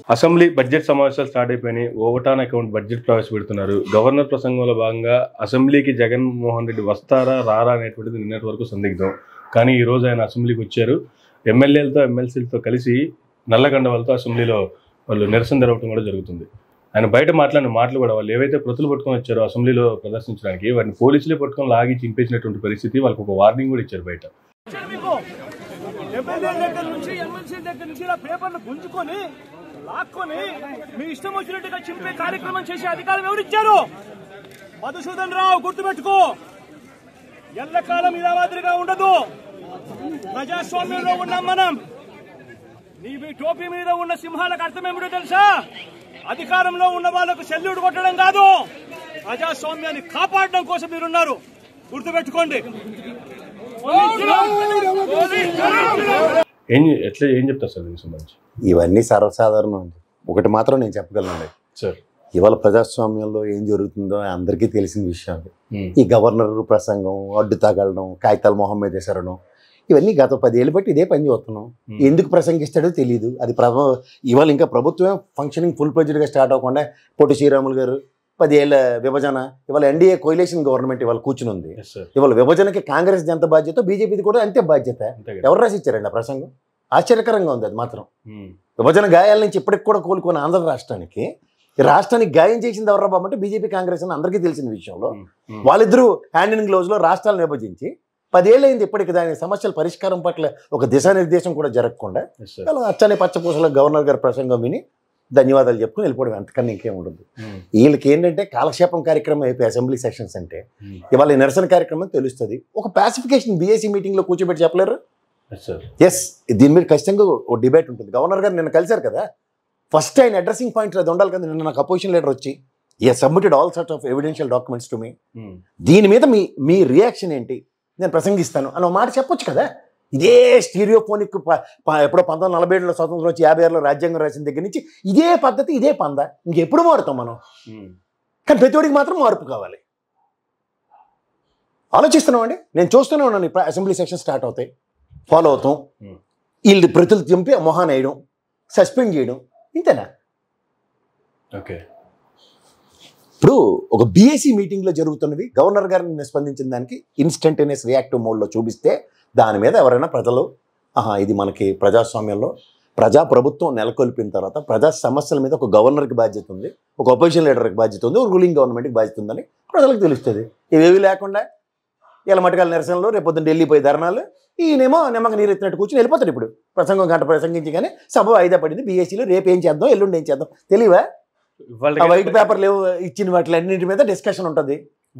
Assembly budget సమావేశాలు start అయిపోయినాయి. Over on account budget ప్రవేశపెడుతున్నారు. గవర్నర్ ప్రసంగంలో భాగంగా అసెంబ్లీకి జగన్మోహన్ రెడ్డి వస్తారా రారా అనేటువంటిది నిన్నటి వరకు సందిగ్ధం. కానీ ఈ రోజు ఆయన అసెంబ్లీకి వచ్చారు. ఎమ్మెల్యేలతో ఎమ్మెల్సీలతో కలిసి నల్లగండవాళ్ళతో అసెంబ్లీలో వాళ్ళు నిరసన జరగడం కూడా జరుగుతుంది. ఆయన బయట మాట్లాడిన మాటలు కూడా వాళ్ళు ఏవైతే ప్రతులు పట్టుకొని వచ్చారో అసెంబ్లీలో ప్రదర్శించడానికి వాటిని పోలీసులే పట్టుకొని లాగి చింపేసినటువంటి పరిస్థితి. వాళ్ళకి ఒక వార్నింగ్ కూడా ఇచ్చారు బయట. లాక్కొని మీ ఇష్టం వచ్చినట్టుగా చింపే కార్యక్రమం చేసే అధికారం ఎవరిచ్చారు? మధుసూదన్ రావు, గుర్తుపెట్టుకో. ఎల్లకాలం ఇలా మాదిరిగా ఉండదు. ప్రజాస్వామ్యంలో ఉన్నాం మనం. నీ టోపీ మీద ఉన్న సింహాలకు అర్థం ఏమిటో తెలుసా? అధికారంలో ఉన్న వాళ్ళకు సెల్యూట్ కొట్టడం కాదు, ప్రజాస్వామ్యాన్ని కాపాడడం కోసం మీరున్నారు. గుర్తుపెట్టుకోండి. ఏం చెప్తారు సార్ దీనికి సంబంధించి? ఇవన్నీ సర్వసాధారణం అండి. ఒకటి మాత్రం నేను చెప్పగలను సార్, ఇవాళ ప్రజాస్వామ్యంలో ఏం జరుగుతుందో అందరికీ తెలిసిన విషయం. ఈ గవర్నర్ ప్రసంగం, అడ్డు తగలడం, కాగితాల మొహం మీద ఎసరడం, ఇవన్నీ గత 10 ఏళ్ళు బట్టి ఇదే పని చూస్తున్నాం. ఎందుకు ప్రసంగిస్తాడో తెలియదు. అది ఇవాళ ఇంకా ప్రభుత్వం ఫంక్షనింగ్ ఫుల్ ప్లెడ్జ్డ్గా స్టార్ట్ అవ్వకుండా పొట్టి శ్రీరాములు గారు 10 ఏళ్ళ విభజన, ఇవాళ ఎన్డీఏ కోయిలేషన్ గవర్నమెంట్ ఇవాళ కూర్చుని ఉంది. ఇవాళ విభజనకి కాంగ్రెస్ ఎంత బాధ్యత, బీజేపీది కూడా అంతే బాధ్యత. ఎవరు రాసి ఇచ్చారండి ఆ ప్రసంగం? ఆశ్చర్యకరంగా ఉంది. అది మాత్రం విభజన గాయాల నుంచి ఇప్పటికి కూడా కోలుకున్న ఆంధ్ర రాష్ట్రానికి, ఈ రాష్ట్రానికి గాయం చేసింది ఎవరు బాబంటే బీజేపీ కాంగ్రెస్ అని అందరికీ తెలిసిన విషయంలో వాళ్ళిద్దరూ హ్యాండ్ ఇన్ గ్లోవ్స్లో రాష్ట్రాలను విభజించి 10 ఏళ్ళు అయింది. ఇప్పటికి దాని సమస్యల పరిష్కారం పట్ల ఒక దిశానిర్దేశం కూడా జరగకుండా అచ్చని పచ్చపూసల గవర్నర్ గారి ప్రసంగం విని ధన్యవాదాలు చెప్పుకుని వెళ్ళిపోవడం, అంతకన్నా ఇంకేం ఉండదు. వీళ్ళకి ఏంటంటే కాలక్షేపం కార్యక్రమం అయిపోయి అసెంబ్లీ సెషన్స్ అంటే ఇవాళ ఈ నిరసన కార్యక్రమం తెలుస్తుంది. ఒక పాసిఫికేషన్ బీఏసీ మీటింగ్లో కూర్చోబెట్టి చెప్పలేరు. ఎస్, దీని మీద ఖచ్చితంగా ఒక డిబేట్ ఉంటుంది. గవర్నర్ గారు నిన్న కలిశారు కదా, ఫస్ట్ ఆయన అడ్రసింగ్ పాయింట్ అది ఉండాలి కదా. నిన్న నాకు అపోజిషన్ లీడర్ వచ్చి submitted all sorts of evidential documents to me, దీని మీద మీ రియాక్షన్ ఏంటి, నేను ప్రసంగిస్తాను అని ఒక మాట చెప్పొచ్చు కదా. ఇదే స్టీరియోఫోనిక్ ఎప్పుడో 1947లో స్వతంత్రం వచ్చి 56లో రాజ్యాంగం రాసిన దగ్గర నుంచి ఇదే పద్ధతి, ఇదే పంద. ఇంకెప్పుడు మారుతాం మనం? కానీ ప్రతివాడికి మాత్రం మార్పు కావాలి. ఆలోచిస్తున్నామండి. నేను చూస్తూనే ఉన్నాను. అసెంబ్లీ సెషన్ స్టార్ట్ అవుతాయి, ఫాలో అవుతాం. వీళ్ళు ప్రతులు చంపి మొహాన్ వేయడం, సస్పెండ్ చేయడం, ఇంతేనా? ఓకే. ఇప్పుడు ఒక బీఏసీ మీటింగ్లో జరుగుతున్నవి గవర్నర్ గారిని స్పందించిన దానికి ఇన్స్టంటేనియస్ రియాక్టివ్ మోడ్లో చూపిస్తే దాని మీద ఎవరైనా ప్రజలు ఇది మనకి ప్రజాస్వామ్యంలో ప్రభుత్వం నెలకొల్పిన తర్వాత ప్రజా సమస్యల మీద ఒక గవర్నర్కి బాధ్యత ఉంది, ఒక అపోజిషన్ లీడర్కి బాధ్యత ఉంది, ఒక రూలింగ్ గవర్నమెంట్కి బాధ్యత ఉందని ప్రజలకు తెలుస్తుంది. ఇవేవి లేకుండా ఇలా మటకాల నిరసనలు, రేపొద్దున ఢిల్లీ పోయి ధర్నాలు, ఈయనేమో నిమ్మక నీరు ఎత్తినట్టు కూర్చొని వెళ్ళిపోతాడు. ఇప్పుడు ప్రసంగం గంట ప్రసంగించి కానీ సభ వాయిదా పడింది. బీఏసీలో రేపు ఏం చేద్దాం, ఎల్లుండి ఏం చేద్దాం తెలియవా? వైట్ పేపర్ లేవు ఇచ్చిన వాటి అన్నింటి మీద డిస్కషన్ ఉంటుంది.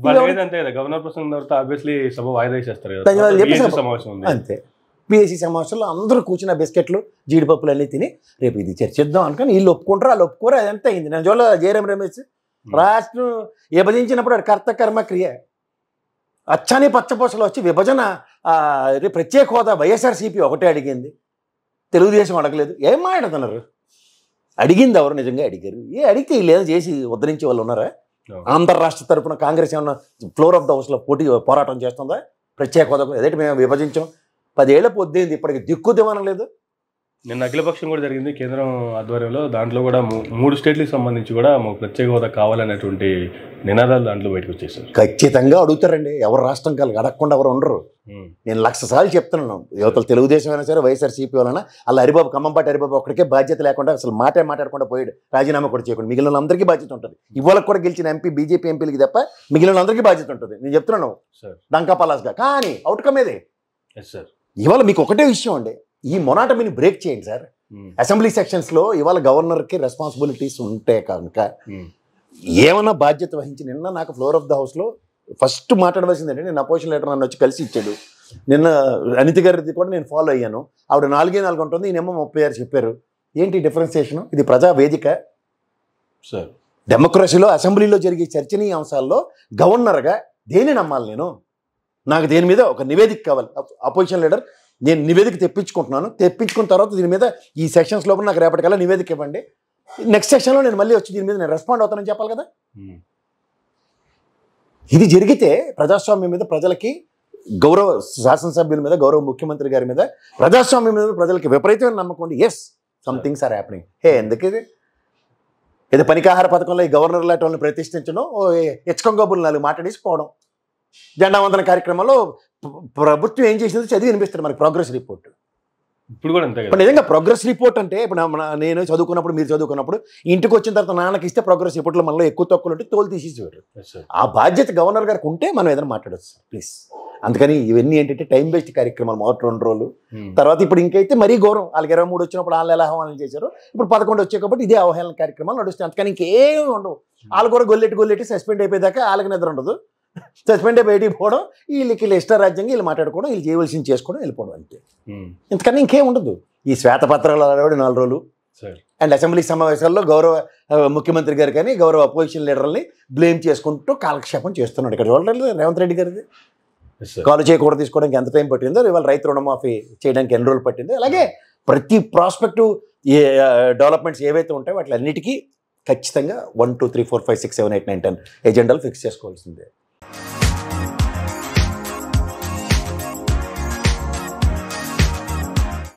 అంతే. బీఏసీ సమావేశంలో అందరూ కూర్చున్న బిస్కెట్లు, జీడిపప్పులు అన్నీ తిని రేపు ఇది చర్చిద్దాం అనుకుని వీళ్ళు ఒప్పుకుంటారు, వాళ్ళు ఒప్పుకోరు. అదంతా అయింది. నేను చూడ జయరాం రమేష్ రాష్ట్రం విభజించినప్పుడు అది కర్త కర్మ క్రియ. అచ్చని పచ్చపూసలు వచ్చి విభజన ప్రత్యేక హోదా వైఎస్ఆర్సీపీ ఒకటే అడిగింది, తెలుగుదేశం అడగలేదు. ఏం మాట్లాడుతున్నారు? అడిగింది ఎవరు? నిజంగా అడిగారు. అడిగితే లేదా చేసి ఉద్ధరించే వాళ్ళు ఉన్నారా? ఆంధ్ర రాష్ట్ర తరఫున కాంగ్రెస్ ఏమన్నా ఫ్లోర్ ఆఫ్ ద హౌస్లో పోరాటం చేస్తుందా? ప్రత్యేక హోదా ఏదైతే మేము విభజించాం, 10 ఏళ్ల పొద్దుంది, ఇప్పటికి దిక్కు దివానం లేదు. నిన్న అఖిలపక్షం కూడా జరిగింది కేంద్రం ఆధ్వర్యంలో. దాంట్లో కూడా 3 స్టేట్లకు సంబంధించి కూడా మాకు ప్రత్యేక హోదా కావాలనేటువంటి నినాదాలు దాంట్లో బయటకు వచ్చేసారు. ఖచ్చితంగా అడుగుతారండి. ఎవరు రాష్ట్రం కాదు, అడగకుండా ఎవరు ఉండరు. నేను 1,00,000 సార్లు చెప్తున్నాను. యువతలు తెలుగుదేశం అయినా సరే వైఎస్ఆర్సీపీ వలన అలా హరిబాబు, ఖమ్మంపాటి హరిబాబు ఒక్కడికే బాధ్యత లేకుండా అసలు మాట్లాడకుండా పోయాడు. రాజీనామా కూడా చేయకుండా మిగిలిన అందరికీ బాధ్యత ఉంటుంది. ఇవాళ కూడా గెలిచిన బీజేపీ ఎంపీలకి తప్ప మిగిలిన అందరికీ బాధ్యత ఉంటుంది. నేను చెప్తున్నాను డంకా పలాస్గా. కానీ అవుట్కమ్ ఏదే. ఇవాళ మీకు ఒకటే విషయం అండి, ఈ మొనాటమీని బ్రేక్ చేయండి సార్. అసెంబ్లీ సెక్షన్స్లో ఇవాళ గవర్నర్కి రెస్పాన్సిబిలిటీస్ ఉంటే కనుక ఏమన్నా బాధ్యత వహించి, నిన్న నాకు ఫ్లోర్ ఆఫ్ ద హౌస్లో ఫస్ట్ మాట్లాడవలసింది అంటే, నేను అపోజిషన్ లీడర్ నన్ను వచ్చి కలిసి ఇచ్చాడు. నిన్న అనిత గారిది కూడా నేను ఫాలో అయ్యాను. ఆవిడ 4 ఉంటుంది, ఈయనేమో 36 చెప్పారు. ఏంటి డిఫరెన్సియేషను? ఇది ప్రజా వేదిక సార్. డెమోక్రసీలో అసెంబ్లీలో జరిగే చర్చనీయ అంశాల్లో గవర్నర్గా దేన్ని నమ్మాలి? నాకు దేని మీద ఒక నివేదిక కావాలి. అపోజిషన్ లీడర్, నేను నివేదిక తెప్పించుకున్న తర్వాత దీని మీద ఈ సెక్షన్స్ లోపల నాకు రేపటికల్లా నివేదిక ఇవ్వండి, నెక్స్ట్ సెక్షన్లో నేను మళ్ళీ వచ్చి దీని మీద నేను రెస్పాండ్ అవుతానని చెప్పాలి కదా. ఇది జరిగితే ప్రజాస్వామ్యం మీద ప్రజలకి గౌరవ, శాసనసభ్యుల మీద గౌరవ, ముఖ్యమంత్రి గారి మీద, ప్రజాస్వామ్యం మీద ప్రజలకి విపరీతమైన నమ్మకం. Yes, somethings are happening. ఎందుకు ఇది ఏదో పనికాహార పథకంలో ఈ గవర్నర్ లాంటి వాళ్ళని ప్రతిష్ఠించడం, హెచ్చకం కబుర్లు 4 మాట్లాడేసి పోవడం. జెండా వందన కార్యక్రమంలో ప్రభుత్వం ఏం చేసిందో చదివి వినిపిస్తారు మనకి ప్రోగ్రెస్ రిపోర్ట్. ఇప్పుడు కూడా అంతే ఇప్పుడు నిజంగా ప్రోగ్రెస్ రిపోర్ట్ అంటే ఇప్పుడు నేను చదువుకున్నప్పుడు, మీరు చదువుకున్నప్పుడు ఇంటికి వచ్చిన తర్వాత నాన్నకి ఇస్తే ప్రోగ్రెస్ రిపోర్ట్లో మనలో ఎక్కువ తక్కువలు ఉంటే తోలు తీసేసేవారు. ఆ బాధ్యత గవర్నర్ గారికి ఉంటే మనం ఏదైనా మాట్లాడచ్చు సార్ ప్లీజ్. అందుకని ఇవన్నీ ఏంటంటే టైం బేస్డ్ కార్యక్రమాలు మొదటి 2 రోజులు. తర్వాత ఇప్పుడు ఇంకైతే మరీ ఘోరం. వాళ్ళకి 23 వచ్చినప్పుడు వాళ్ళు ఎలా ఆహ్వానం చేశారు, ఇప్పుడు 11 వచ్చే కాబట్టి ఇదే అవహేళన కార్యక్రమాలు నడుస్తాయి. అందుకని ఇంకేమి ఉండవు. వాళ్ళు కూడా గొల్లెట్టి సస్పెండ్ అయిపోయేదాకా వాళ్ళకి నిద్ర ఉండదు. సస్పెండ్ అయిపోయి బయటికి పోవడం, వీళ్ళకి ఇష్టారాజ్యంగా వీళ్ళు మాట్లాడుకోవడం, వీళ్ళు చేయవలసింది చేసుకోవడం, వెళ్ళిపోవడం అంతే. ఇంతకన్నా ఇంకేం ఉండదు. ఈ శ్వేతపత్రాలు అలవాడి 4 రోజులు అండ్ అసెంబ్లీ సమావేశాల్లో గౌరవ ముఖ్యమంత్రి గారు కానీ గౌరవ అపోజిషన్ లీడర్ని బ్లేమ్ చేసుకుంటూ కాలక్షేపం చేస్తున్నాడు. ఇక్కడ చూడండి రేవంత్ రెడ్డి గారిది కాలు చేయకూడదు తీసుకోవడానికి ఎంత టైం పట్టిందో, ఇవాళ రైతు రుణమాఫీ చేయడానికి ఎన్ని రోజులు పట్టిందో, అలాగే ప్రతి ప్రాస్పెక్టివ్ డెవలప్మెంట్స్ ఏవైతే ఉంటాయో వాటి అన్నిటికీ ఖచ్చితంగా 1 2 3 4 5 6 7 8 9 10 ఎజెండాలు ఫిక్స్ చేసుకోవాల్సిందే.